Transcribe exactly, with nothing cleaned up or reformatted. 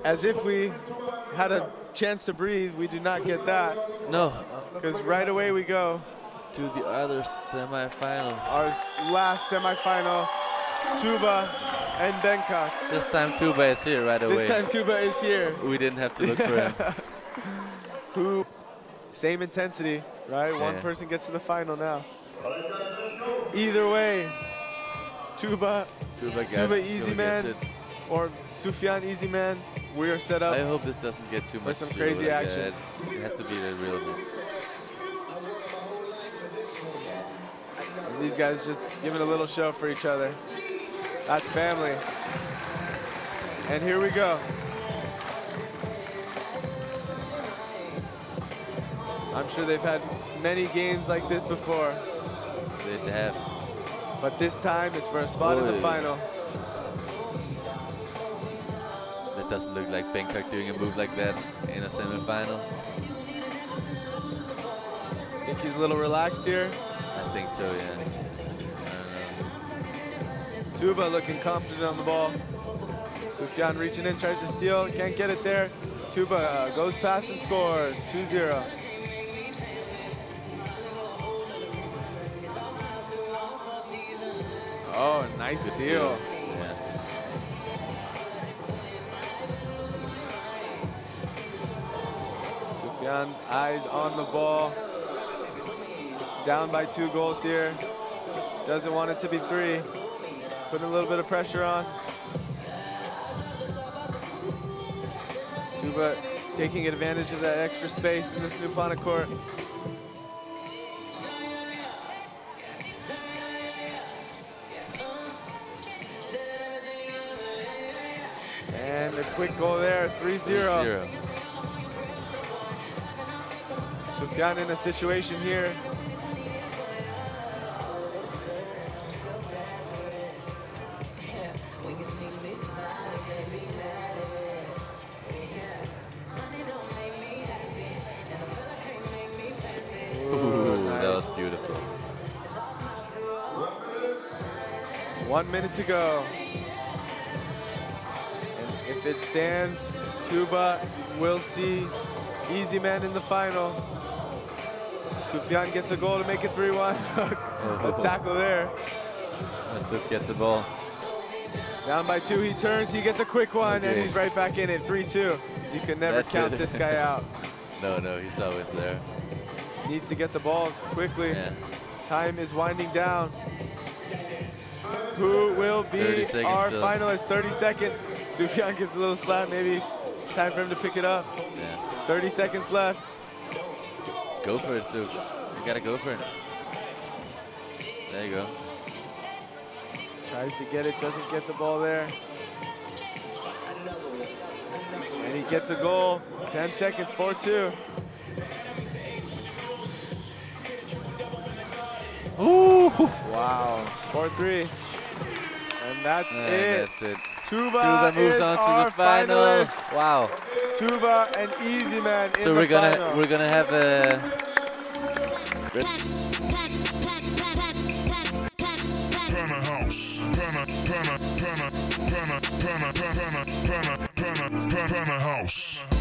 as if we had a chance to breathe. We do not get that. No. Because right away we go to the other semifinal. Our last semifinal, Touba and Bencok. This time Touba is here right away. This time Touba is here. We didn't have to look for him. Who, same intensity, right? Yeah. One person gets to the final now. Either way, Touba, Touba, Touba Easy Man, or Soufiane Easy Man, we are set up. I hope this doesn't get too for much some crazy like action. That. It has to be the realness. And these guys just giving a little show for each other. That's family. And here we go. I'm sure they've had many games like this before. They have. But this time it's for a spot Oy. in the final. That doesn't look like Bencok doing a move like that in a semifinal. Think he's a little relaxed here? I think so, yeah. Touba looking confident on the ball. Soufiane reaching in, tries to steal, can't get it there. Touba uh, goes past and scores, two zero. Oh, nice Good steal. steal. Yeah. Soufiane's eyes on the ball. Down by two goals here. Doesn't want it to be three. Putting a little bit of pressure on. Touba taking advantage of that extra space in this new Panna court. And a quick goal there, three zero. Soufiane in a situation here. Ooh, nice. That was beautiful. One minute to go. And if it stands, Touba will see Easy Man in the final. Soufiane gets a goal to make it three one. A tackle there. Souf gets the ball. Down by two, he turns, he gets a quick one, Okay. and he's right back in it, three two. You can never That's count it. this guy out. No, no, he's always there. Needs to get the ball quickly. Yeah. Time is winding down. Who will be our still. finalist? thirty seconds. Soufiane gives a little slap, maybe it's time for him to pick it up. Yeah. thirty seconds left. Go for it, Souf. You gotta go for it. There you go. Tries to get it, doesn't get the ball there. And he gets a goal. ten seconds, four two. Ooh! Wow, four three. And that's And it. That's it. Touba, Touba moves is on to our the final. finalist. Wow. Touba and Easy Man in So the we're gonna final. we're gonna have a Pannahouse, Panna, Panna, Panna, Panna, Panna, Panna, Panna, Panna, Pannahouse.